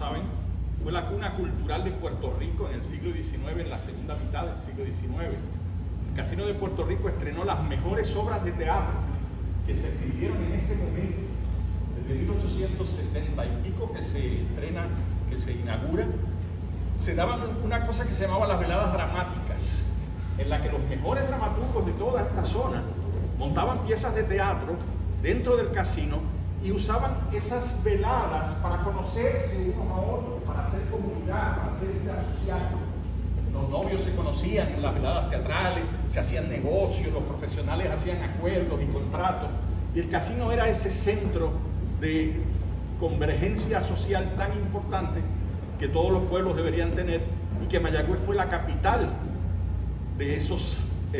saben, fue la cuna cultural de Puerto Rico en el siglo XIX, en la segunda mitad del siglo XIX. El Casino de Puerto Rico estrenó las mejores obras de teatro que se escribieron en ese momento. Desde 1870 y pico que se estrena, que se inaugura, se daban una cosa que se llamaba las veladas dramáticas, en la que los mejores dramaturgos de toda esta zona montaban piezas de teatro dentro del casino y usaban esas veladas para conocerse unos a otros, para hacer comunidad, para hacer vida social. Los novios se conocían en las veladas teatrales, se hacían negocios, los profesionales hacían acuerdos y contratos, y el casino era ese centro de convergencia social tan importante que todos los pueblos deberían tener, y que Mayagüez fue la capital de esos,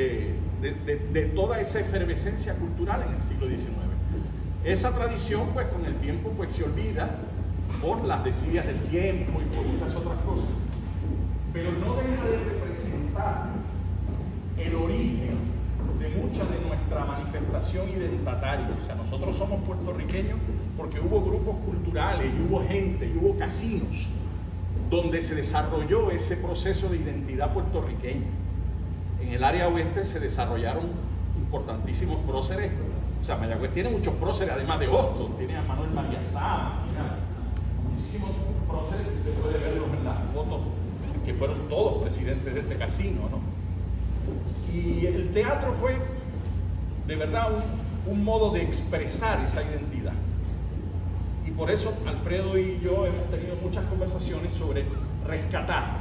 de toda esa efervescencia cultural en el siglo XIX. Esa tradición, pues con el tiempo, pues se olvida por las desidias del tiempo y por muchas otras cosas, pero no deja de representar el origen de mucha de nuestra manifestación identitaria. O sea, nosotros somos puertorriqueños porque hubo grupos culturales, y hubo gente, y hubo casinos donde se desarrolló ese proceso de identidad puertorriqueña. En el área oeste se desarrollaron importantísimos próceres. O sea, Mayagüez tiene muchos próceres, además de Hostos. Tiene a Manuel María Sama, tiene muchísimos próceres, usted puede verlos en las fotos, que fueron todos presidentes de este casino, ¿no? Y el teatro fue, de verdad, un modo de expresar esa identidad. Y por eso Alfredo y yo hemos tenido muchas conversaciones sobre rescatar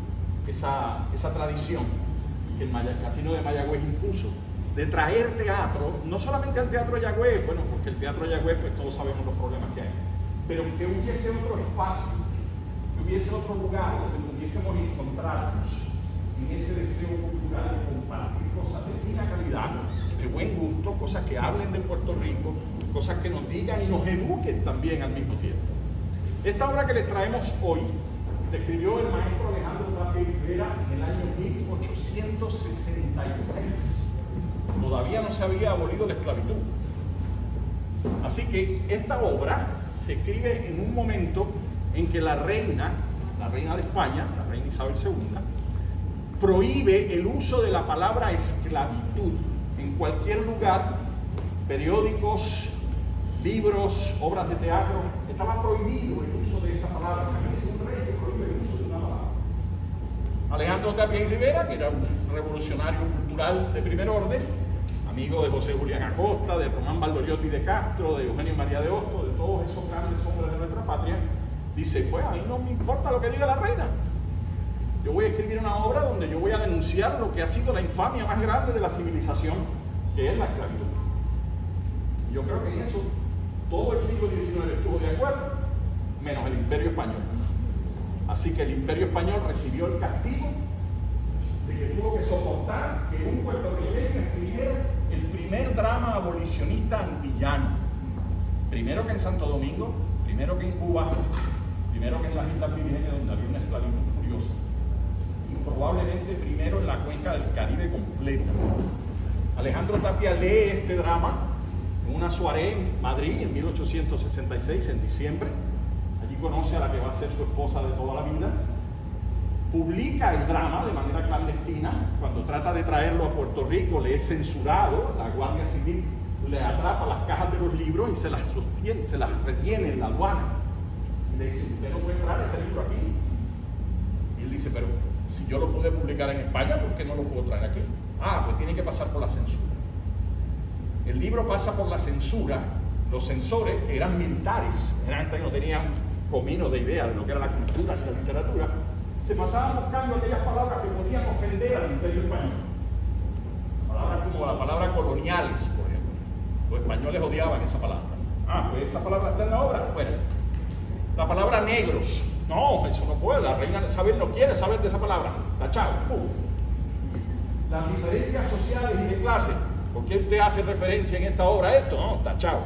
esa tradición que el Casino de Mayagüez impuso, de traer teatro, no solamente al Teatro Yagüez, bueno, porque el Teatro Yagüez, pues todos sabemos los problemas que hay, pero que hubiese otro espacio, que hubiese otro lugar donde pudiésemos encontrarnos en ese deseo cultural de compartir cosas de fina calidad, de buen gusto, cosas que hablen de Puerto Rico, cosas que nos digan y nos eduquen también al mismo tiempo. Esta obra que les traemos hoy la escribió el maestro Alejandro Tapia Rivera en el año 1866. Todavía no se había abolido la esclavitud. Así que esta obra se escribe en un momento en que la reina de España, la reina Isabel II, prohíbe el uso de la palabra esclavitud en cualquier lugar, periódicos, libros, obras de teatro. Estaba prohibido el uso de esa palabra. Imagínense un rey que prohíbe el uso de una palabra. Alejandro Tapia Rivera, que era un revolucionario cultural de primer orden, amigo de José Julián Acosta, de Román Valdoriotti de Castro, de Eugenio María de Hostos, de todos esos grandes hombres de nuestra patria, dice, pues a mí no me importa lo que diga la reina. Yo voy a escribir una obra donde yo voy a denunciar lo que ha sido la infamia más grande de la civilización, que es la esclavitud. Y yo creo que en eso todo el siglo XIX estuvo de acuerdo, menos el Imperio Español. Así que el Imperio Español recibió el castigo de que tuvo que soportar que un puertorriqueño escribiera el primer drama abolicionista antillano. Primero que en Santo Domingo, primero que en Cuba, primero que en las Islas Vírgenes, donde había una esclavitud furiosa, y probablemente primero en la cuenca del Caribe completa. Alejandro Tapia lee este drama en una soirée en Madrid en 1866, en diciembre. Allí conoce a la que va a ser su esposa de toda la vida. Publica el drama de manera clandestina. Cuando trata de traerlo a Puerto Rico, le es censurado. La Guardia Civil le atrapa las cajas de los libros y se las retiene en la aduana. Y le dice, usted no puede traer ese libro aquí. Y él dice, pero si yo lo pude publicar en España, ¿por qué no lo puedo traer aquí? Ah, pues tiene que pasar por la censura. El libro pasa por la censura. Los censores, que eran militares, antes no tenían comino de idea de lo que era la cultura ni la literatura, se pasaban buscando aquellas palabras que podían ofender al Imperio Español. Palabras como la palabra coloniales, por ejemplo. Los españoles odiaban esa palabra. Ah, pues esa palabra está en la obra. Bueno, la palabra negros. No, eso no puede. La reina Isabel no quiere saber de esa palabra. Tachado. Las diferencias sociales y de clase. ¿Por qué usted hace referencia en esta obra a esto? No, tachado.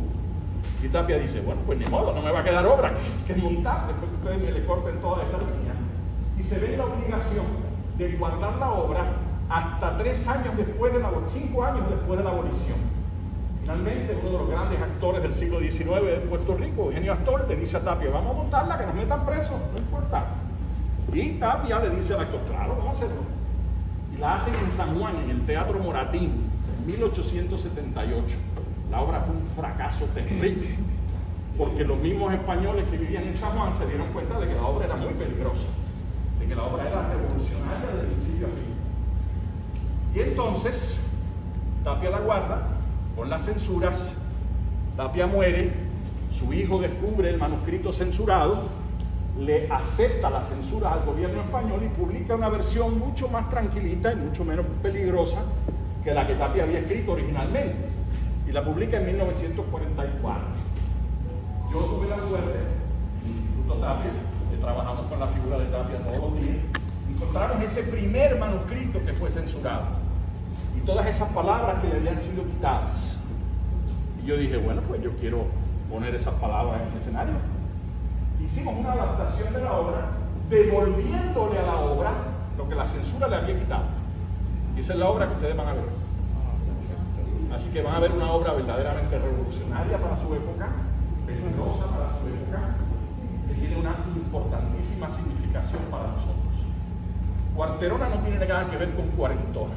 Y Tapia dice, bueno, pues ni modo, no me va a quedar obra que montar después que ustedes me le corten toda esa línea. Y se ve la obligación de guardar la obra hasta 3 años después de 5 años después de la abolición. Finalmente, uno de los grandes actores del siglo XIX de Puerto Rico, Eugenio Astor, le dice a Tapia, vamos a montarla, que nos metan presos, no importa. Y Tapia le dice al actor, claro, vamos a hacerlo. Y la hacen en San Juan, en el Teatro Moratín, en 1878. La obra fue un fracaso terrible, porque los mismos españoles que vivían en San Juan se dieron cuenta de que la obra era muy peligrosa, de que la obra era revolucionaria de principio a fin. Y entonces, Tapia la guarda, con las censuras, Tapia muere, su hijo descubre el manuscrito censurado, le acepta la censura al gobierno español y publica una versión mucho más tranquilita y mucho menos peligrosa que la que Tapia había escrito originalmente, y la publica en 1944. Yo tuve la suerte, en el Instituto Tapia, que trabajamos con la figura de Tapia todos los días, encontramos ese primer manuscrito que fue censurado y todas esas palabras que le habían sido quitadas. Y yo dije, bueno, pues yo quiero poner esas palabras en el escenario. Hicimos una adaptación de la obra, devolviéndole a la obra lo que la censura le había quitado. Y esa es la obra que ustedes van a ver. Así que van a ver una obra verdaderamente revolucionaria para su época, peligrosa para su época, que tiene una importantísima significación para nosotros. Cuarterona no tiene nada que ver con cuarentona.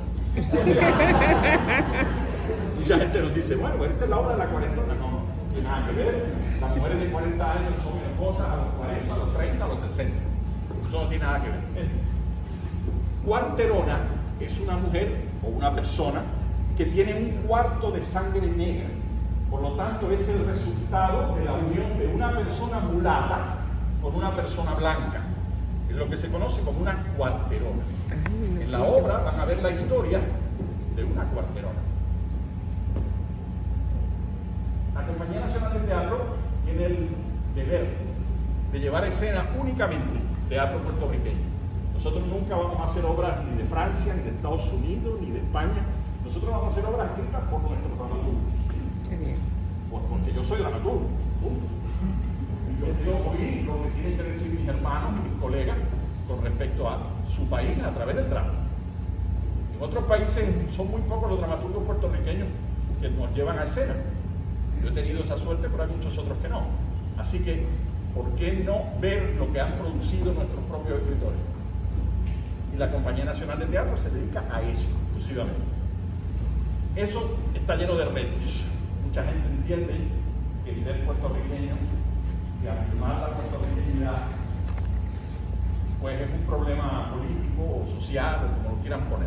Mucha gente nos dice, bueno, esta es la obra de la cuarentona. No, no tiene nada que ver. Las mujeres de 40 años son esposas a los 40, a los 30, a los 60. Eso no tiene nada que ver. Cuarterona es una mujer o una persona que tiene un cuarto de sangre negra. Por lo tanto, es el resultado de la unión de una persona mulata con una persona blanca. Es lo que se conoce como una cuarterona. En la obra van a ver la historia de una cuarterona. La Compañía Nacional de Teatro tiene el deber de llevar a escena únicamente teatro puertorriqueño. Nosotros nunca vamos a hacer obras ni de Francia, ni de Estados Unidos, ni de España. Nosotros vamos a hacer obras escritas por nuestros dramaturgos. Porque yo soy dramaturgo. Yo quiero oír lo que tienen que decir mis hermanos y mis colegas con respecto a su país a través del drama. En otros países son muy pocos los dramaturgos puertorriqueños que nos llevan a escena. Yo he tenido esa suerte, pero hay muchos otros que no. Así que, ¿por qué no ver lo que han producido nuestros propios escritores? Y la Compañía Nacional de Teatro se dedica a eso exclusivamente. Eso está lleno de retos. Mucha gente entiende que ser puertorriqueño, que afirmar la puertorriqueñidad, pues es un problema político o social, o como lo quieran poner.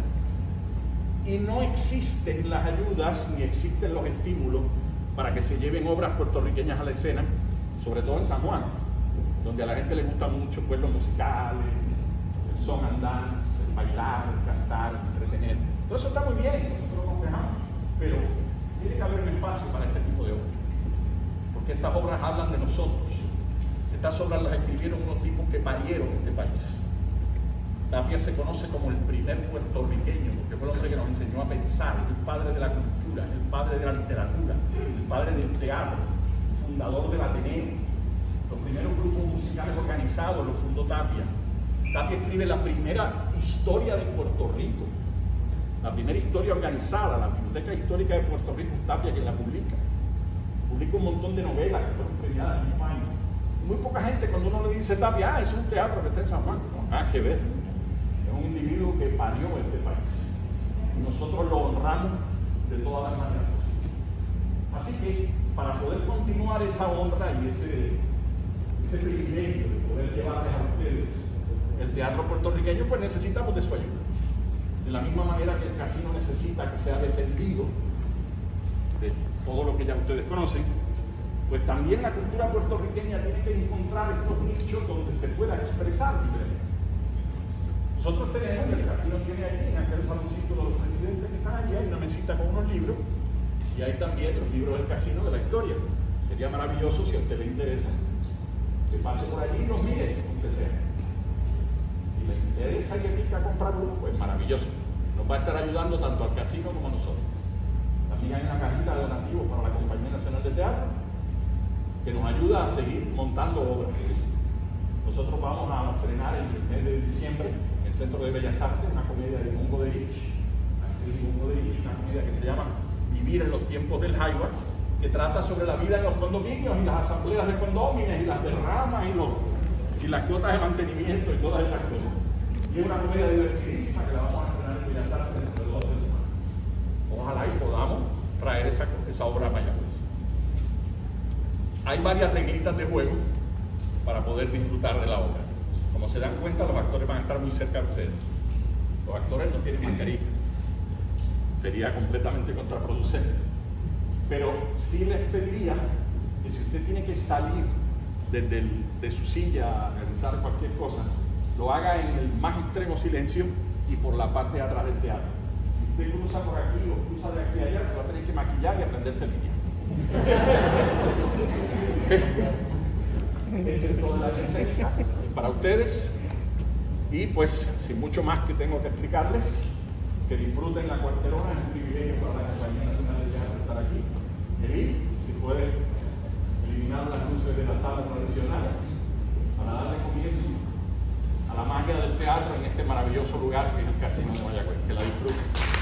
Y no existen las ayudas ni existen los estímulos para que se lleven obras puertorriqueñas a la escena, sobre todo en San Juan, donde a la gente le gusta mucho pues, los musicales, el song and dance, el bailar, el cantar, el entretener. Todo eso está muy bien, nosotros nos dejamos, pero tiene que haber un espacio para este tipo de obras, porque estas obras hablan de nosotros. Estas obras las escribieron unos tipos que parieron este país. Tapia se conoce como el primer puertorriqueño, porque fue el hombre que nos enseñó a pensar, el padre de la cultura, el padre de la literatura, el padre del teatro, el fundador del Ateneo. Los primeros grupos musicales organizados los fundó Tapia. Tapia escribe la primera historia de Puerto Rico, la primera historia organizada, la Biblioteca Histórica de Puerto Rico, Tapia quien la publica. Publica un montón de novelas que fueron premiadas en España. Muy poca gente cuando uno le dice Tapia, es un teatro que está en San Juan. No, nada que ver. Es un individuo que parió este país. Y nosotros lo honramos de todas las maneras. Así que, para poder continuar esa honra y ese privilegio de poder llevarles a ustedes el teatro puertorriqueño, pues necesitamos de su ayuda. De la misma manera que el casino necesita que sea defendido de todo lo que ya ustedes conocen, pues también la cultura puertorriqueña tiene que encontrar estos nichos donde se pueda expresar libremente. Nosotros tenemos, el casino tiene allí, en aquel saloncito de los presidentes que están allí, hay una mesita con unos libros, y hay también los libros del casino de la historia. Sería maravilloso, si a usted le interesa, que pase por allí y los mire, aunque sea. Si le interesa y le pica comprar uno, pues maravilloso. Nos va a estar ayudando tanto al casino como a nosotros. También hay una cajita de donativos para la Compañía Nacional de Teatro, que nos ayuda a seguir montando obras. Nosotros vamos a estrenar en el mes de diciembre en el Centro de Bellas Artes una comedia de Mungo de Lich, una comedia que se llama Vivir en los tiempos del Jaiguar, que trata sobre la vida en los condominios y las asambleas de condóminos y las derramas y las cuotas de mantenimiento y todas esas cosas. Y es una comedia divertidísima que la vamos a estrenar en Bellas Artes dentro de 2 o 3 semanas. Ojalá y podamos traer esa obra a Mayagüez. Hay varias reglitas de juego para poder disfrutar de la obra. Como se dan cuenta, los actores van a estar muy cerca de ustedes. Los actores no tienen mascarilla. Sería completamente contraproducente. Pero sí les pediría que si usted tiene que salir de su silla a realizar cualquier cosa, lo haga en el más extremo silencio y por la parte de atrás del teatro. Si usted cruza por aquí o cruza de aquí a allá, se va a tener que maquillar y aprenderse línea. Este es todo la receta para ustedes. Y pues, sin mucho más que tengo que explicarles, que disfruten la cuarterona, es un privilegio para la Compañía Nacional de Teatro estar aquí. Eli, si puede eliminar las luces de las salas tradicionales para darle comienzo a la magia del teatro en este maravilloso lugar que es el Casino de Mayagüez. Que la disfruten.